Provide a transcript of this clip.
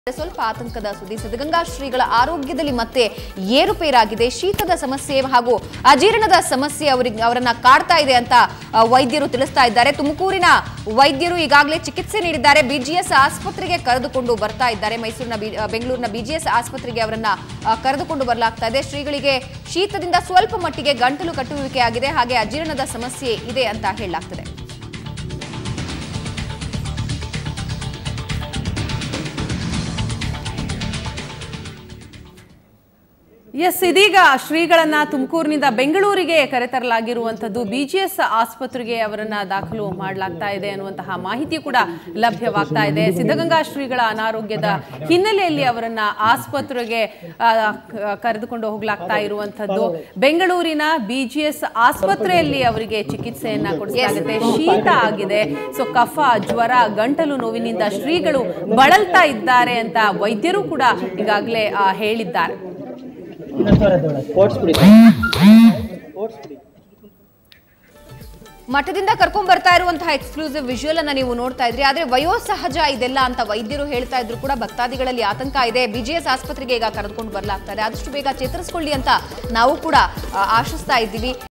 ಸ್ವಲ್ಪ ಆತಂಕದ ಸುದ್ದಿ ಸಿದ್ಧಗಂಗಾ ಶ್ರೀಗಳ ಆರೋಗ್ಯದಲ್ಲಿ ಮತ್ತೆ ಏರುಪೇರಾಗಿದೆ. ಶೀತದ ಸಮಸ್ಯೆ ಹಾಗೂ ಅಜೀರ್ಣದ ಸಮಸ್ಯೆ ಅವರನ್ನ ಕಾಡ್ತಾ ಇದೆ ಅಂತ ವೈದ್ಯರು ತಿಳಿಸ್ತಾ ಇದ್ದಾರೆ. ತುಮಕೂರಿನ ವೈದ್ಯರು ಈಗಾಗಲೇ ಚಿಕಿತ್ಸೆ ನೀಡಿದ್ದಾರೆ. ಬಿಜಿಎಸ್ ಆಸ್ಪತ್ರೆಗೆ ಕರೆದುಕೊಂಡು ಬರ್ತಾ ಇದ್ದಾರೆ. ಬೆಂಗಳೂರಿನ ಬಿಜಿಎಸ್ ಆಸ್ಪತ್ರೆಗೆ ಅವರನ್ನ ಕರೆದುಕೊಂಡು ಬರಲಾಗ್ತಾ ಇದೆ. ಶ್ರೀಗಳಿಗೆ ಶೀತದಿಂದ ಸ್ವಲ್ಪ ಮಟ್ಟಿಗೆ ಗಂಟಲು ಕಟ್ಟುವಿಕೆ ಆಗಿದೆ, ಹಾಗೆ ಅಜೀರ್ಣದ ಸಮಸ್ಯೆ ಇದೆ ಅಂತ ಹೇಳಲಾಗ್ತದೆ. ಇದೀಗ ಶ್ರೀಗಳನ್ನ ತುಮಕೂರಿನಿಂದ ಬೆಂಗಳೂರಿಗೆ ಕರೆತರಲಾಗಿರುವಂತದ್ದು. ಬಿಜಿಎಸ್ ಆಸ್ಪತ್ರೆಗೆ ಅವರನ್ನ ದಾಖಲು ಮಾಡಲಾಗ್ತಾ ಇದೆ ಅನ್ನುವಂತಹ ಮಾಹಿತಿ ಕೂಡ ಲಭ್ಯವಾಗ್ತಾ ಇದೆ. ಸಿದ್ಧಗಂಗಾ ಶ್ರೀಗಳ ಅನಾರೋಗ್ಯದ ಹಿನ್ನೆಲೆಯಲ್ಲಿ ಅವರನ್ನ ಆಸ್ಪತ್ರೆಗೆ ಕರೆದುಕೊಂಡು ಹೋಗ್ಲಾಗ್ತಾ ಇರುವಂತದ್ದು. ಬೆಂಗಳೂರಿನ ಬಿಜಿಎಸ್ ಆಸ್ಪತ್ರೆಯಲ್ಲಿ ಅವರಿಗೆ ಚಿಕಿತ್ಸೆಯನ್ನ ಕೊಡಿಸಲಾಗುತ್ತೆ. ಶೀತ ಆಗಿದೆ, ಸೊ ಕಫ, ಜ್ವರ, ಗಂಟಲು ನೋವಿನಿಂದ ಶ್ರೀಗಳು ಬಳಲ್ತಾ ಇದ್ದಾರೆ ಅಂತ ವೈದ್ಯರು ಕೂಡ ಈಗಾಗಲೇ ಹೇಳಿದ್ದಾರೆ. ಮಠದಿಂದ ಕರ್ಕೊಂಡ್ ಬರ್ತಾ ಇರುವಂತಹ ಎಕ್ಸ್ಕ್ಲೂಸಿವ್ ವಿಜುವಲ್ ಅನ್ನ ನೀವು ನೋಡ್ತಾ ಇದ್ರಿ. ಆದ್ರೆ ವಯೋಸಹಜ ಇದೆಲ್ಲ ಅಂತ ವೈದ್ಯರು ಹೇಳ್ತಾ ಇದ್ರು ಕೂಡ ಭಕ್ತಾದಿಗಳಲ್ಲಿ ಆತಂಕ ಇದೆ. ಬಿಜಿಎಸ್ ಆಸ್ಪತ್ರೆಗೆ ಈಗ ಕರೆದುಕೊಂಡು ಬರ್ಲಾಗ್ತಾ ಇದೆ. ಆದಷ್ಟು ಬೇಗ ಚೇತರಿಸಿಕೊಳ್ಳಿ ಅಂತ ನಾವು ಕೂಡ ಆಶಿಸ್ತಾ ಇದ್ದೀವಿ.